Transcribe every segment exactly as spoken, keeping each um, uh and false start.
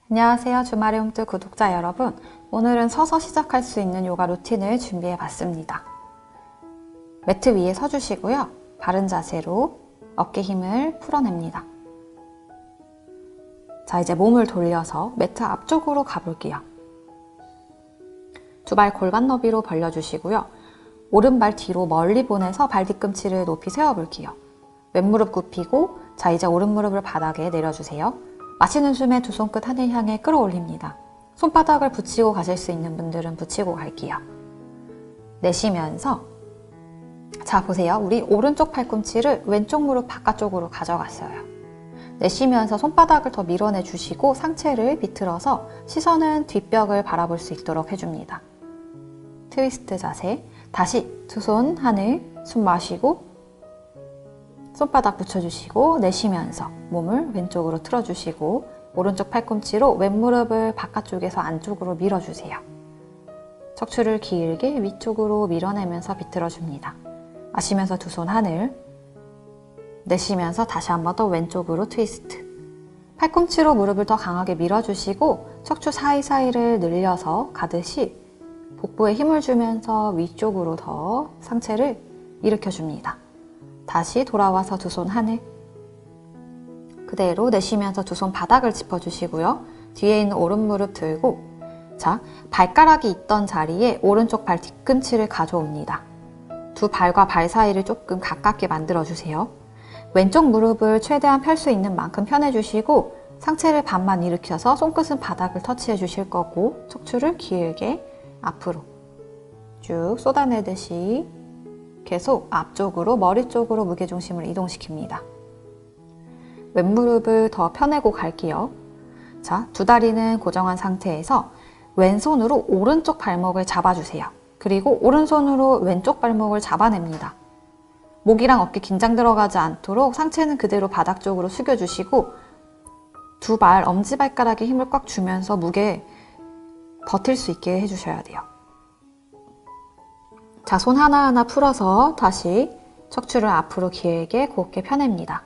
안녕하세요. 주말의 홈트 구독자 여러분. 오늘은 서서 시작할 수 있는 요가 루틴을 준비해 봤습니다. 매트 위에 서주시고요. 바른 자세로 어깨 힘을 풀어냅니다. 자, 이제 몸을 돌려서 매트 앞쪽으로 가볼게요. 두 발 골반 너비로 벌려주시고요. 오른발 뒤로 멀리 보내서 발 뒤꿈치를 높이 세워볼게요. 왼무릎 굽히고, 자, 이제 오른무릎을 바닥에 내려주세요. 마시는 숨에 두 손끝 하늘 향해 끌어올립니다. 손바닥을 붙이고 가실 수 있는 분들은 붙이고 갈게요. 내쉬면서, 자, 보세요. 우리 오른쪽 팔꿈치를 왼쪽 무릎 바깥쪽으로 가져갔어요. 내쉬면서 손바닥을 더 밀어내 주시고 상체를 비틀어서 시선은 뒷벽을 바라볼 수 있도록 해줍니다. 트위스트 자세. 다시 두 손 하늘, 숨 마시고 손바닥 붙여주시고 내쉬면서 몸을 왼쪽으로 틀어주시고 오른쪽 팔꿈치로 왼무릎을 바깥쪽에서 안쪽으로 밀어주세요. 척추를 길게 위쪽으로 밀어내면서 비틀어줍니다. 마시면서 두 손 하늘, 내쉬면서 다시 한 번 더 왼쪽으로 트위스트. 팔꿈치로 무릎을 더 강하게 밀어주시고 척추 사이사이를 늘려서 가듯이 복부에 힘을 주면서 위쪽으로 더 상체를 일으켜줍니다. 다시 돌아와서 두 손 하늘, 그대로 내쉬면서 두 손 바닥을 짚어주시고요. 뒤에 있는 오른 무릎 들고, 자, 발가락이 있던 자리에 오른쪽 발 뒤꿈치를 가져옵니다. 두 발과 발 사이를 조금 가깝게 만들어주세요. 왼쪽 무릎을 최대한 펼 수 있는 만큼 펴내주시고 상체를 반만 일으켜서 손끝은 바닥을 터치해 주실 거고 척추를 길게 앞으로 쭉 쏟아내듯이 계속 앞쪽으로, 머리 쪽으로 무게중심을 이동시킵니다. 왼무릎을 더 펴내고 갈게요. 자, 두 다리는 고정한 상태에서 왼손으로 오른쪽 발목을 잡아주세요. 그리고 오른손으로 왼쪽 발목을 잡아냅니다. 목이랑 어깨 긴장 들어가지 않도록 상체는 그대로 바닥 쪽으로 숙여주시고 두 발, 엄지발가락에 힘을 꽉 주면서 무게 버틸 수 있게 해주셔야 돼요. 자, 손 하나하나 풀어서 다시 척추를 앞으로 길게 곱게 펴냅니다.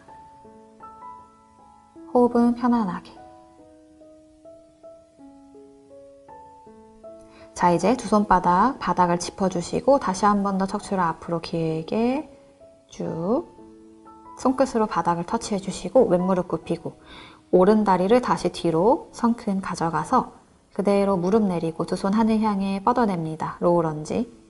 호흡은 편안하게. 자, 이제 두 손바닥 바닥을 짚어주시고 다시 한 번 더 척추를 앞으로 길게 쭉 손끝으로 바닥을 터치해 주시고 왼무릎 굽히고 오른 다리를 다시 뒤로 성큰 가져가서 그대로 무릎 내리고 두 손 하늘 향해 뻗어냅니다. 로우 런지.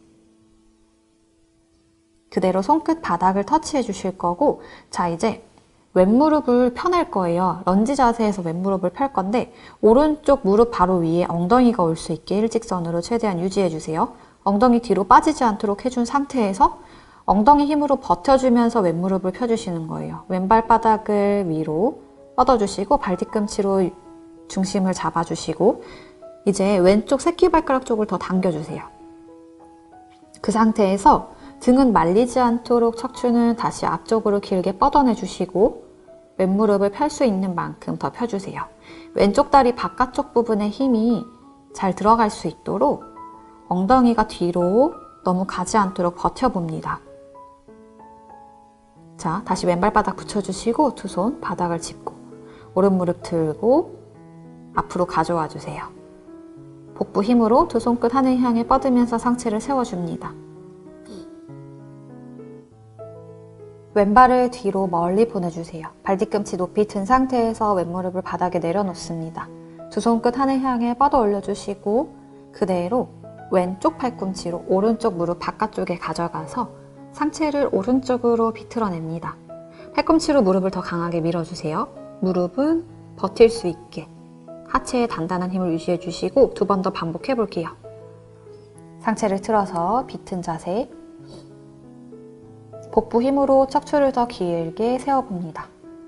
그대로 손끝 바닥을 터치해 주실 거고, 자, 이제 왼무릎을 펴낼 거예요. 런지 자세에서 왼무릎을 펼 건데 오른쪽 무릎 바로 위에 엉덩이가 올 수 있게 일직선으로 최대한 유지해 주세요. 엉덩이 뒤로 빠지지 않도록 해준 상태에서 엉덩이 힘으로 버텨주면서 왼무릎을 펴주시는 거예요. 왼발바닥을 위로 뻗어주시고 발 뒤꿈치로 중심을 잡아주시고 이제 왼쪽 새끼발가락 쪽을 더 당겨주세요. 그 상태에서 등은 말리지 않도록 척추는 다시 앞쪽으로 길게 뻗어내주시고 왼무릎을 펼 수 있는 만큼 더 펴주세요. 왼쪽 다리 바깥쪽 부분에 힘이 잘 들어갈 수 있도록 엉덩이가 뒤로 너무 가지 않도록 버텨봅니다. 자, 다시 왼발바닥 붙여주시고 두 손 바닥을 짚고 오른무릎 들고 앞으로 가져와 주세요. 복부 힘으로 두 손끝 하늘 향해 뻗으면서 상체를 세워줍니다. 왼발을 뒤로 멀리 보내주세요. 발 뒤꿈치 높이 든 상태에서 왼무릎을 바닥에 내려놓습니다. 두 손끝 하늘 향해 뻗어 올려주시고 그대로 왼쪽 팔꿈치로 오른쪽 무릎 바깥쪽에 가져가서 상체를 오른쪽으로 비틀어냅니다. 팔꿈치로 무릎을 더 강하게 밀어주세요. 무릎은 버틸 수 있게 하체에 단단한 힘을 유지해 주시고 두 번 더 반복해 볼게요. 상체를 틀어서 비튼 자세, 복부 힘으로 척추를 더 길게 세워봅니다.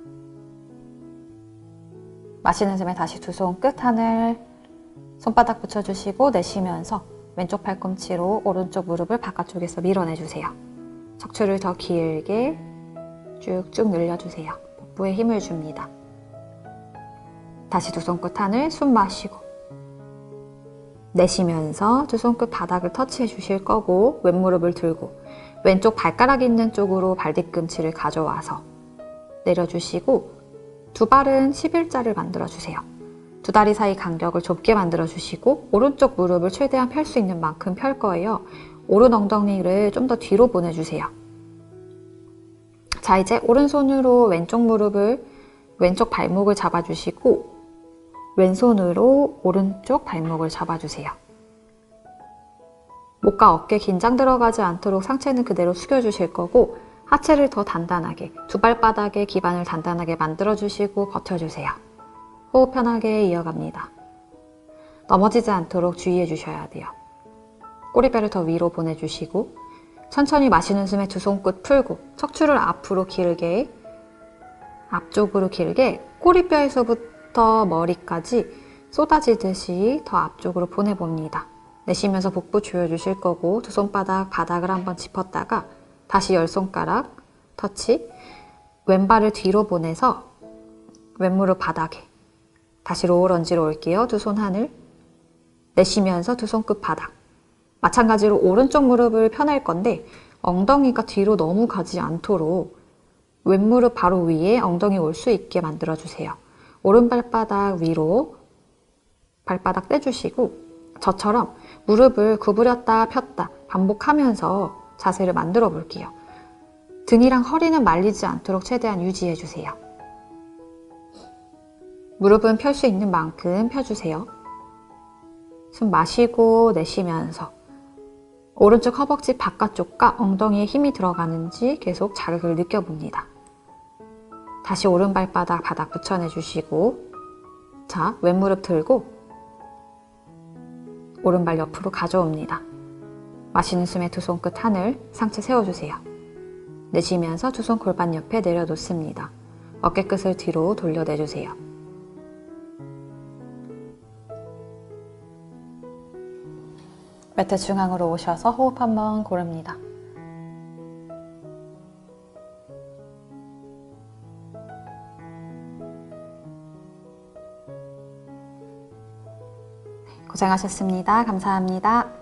마시는 숨에 다시 두 손 끝 하늘, 손바닥 붙여주시고 내쉬면서 왼쪽 팔꿈치로 오른쪽 무릎을 바깥쪽에서 밀어내주세요. 척추를 더 길게 쭉쭉 늘려주세요. 복부에 힘을 줍니다. 다시 두 손 끝 하늘, 숨 마시고 내쉬면서 두 손끝 바닥을 터치해 주실 거고 왼무릎을 들고 왼쪽 발가락 있는 쪽으로 발 뒤꿈치를 가져와서 내려주시고 두 발은 십일자를 만들어주세요. 두 다리 사이 간격을 좁게 만들어 주시고 오른쪽 무릎을 최대한 펼 수 있는 만큼 펼 거예요. 오른 엉덩이를 좀 더 뒤로 보내주세요. 자, 이제 오른손으로 왼쪽 무릎을, 왼쪽 발목을 잡아주시고 왼손으로 오른쪽 발목을 잡아주세요. 목과 어깨 긴장 들어가지 않도록 상체는 그대로 숙여주실 거고 하체를 더 단단하게, 두 발바닥의 기반을 단단하게 만들어주시고 버텨주세요. 호흡 편하게 이어갑니다. 넘어지지 않도록 주의해 주셔야 돼요. 꼬리뼈를 더 위로 보내주시고 천천히 마시는 숨에 두 손끝 풀고 척추를 앞으로 길게, 앞쪽으로 길게 꼬리뼈에서부터 머리까지 쏟아지듯이 더 앞쪽으로 보내봅니다. 내쉬면서 복부 조여주실 거고 두 손바닥 바닥을 한번 짚었다가 다시 열 손가락 터치, 왼발을 뒤로 보내서 왼무릎 바닥에 다시 로우 런지로 올게요. 두 손 하늘, 내쉬면서 두 손끝 바닥. 마찬가지로 오른쪽 무릎을 펴낼 건데 엉덩이가 뒤로 너무 가지 않도록 왼무릎 바로 위에 엉덩이 올 수 있게 만들어주세요. 오른 발바닥 위로 발바닥 떼주시고 저처럼 무릎을 구부렸다 폈다 반복하면서 자세를 만들어 볼게요. 등이랑 허리는 말리지 않도록 최대한 유지해 주세요. 무릎은 펼 수 있는 만큼 펴주세요. 숨 마시고 내쉬면서 오른쪽 허벅지 바깥쪽과 엉덩이에 힘이 들어가는지 계속 자극을 느껴봅니다. 다시 오른 발바닥 바닥 붙여내 주시고 자, 왼무릎 들고 오른발 옆으로 가져옵니다. 마시는 숨에 두 손끝 하늘, 상체 세워주세요. 내쉬면서 두 손 골반 옆에 내려놓습니다. 어깨끝을 뒤로 돌려내주세요. 매트 중앙으로 오셔서 호흡 한번 고릅니다. 고생하셨습니다. 감사합니다.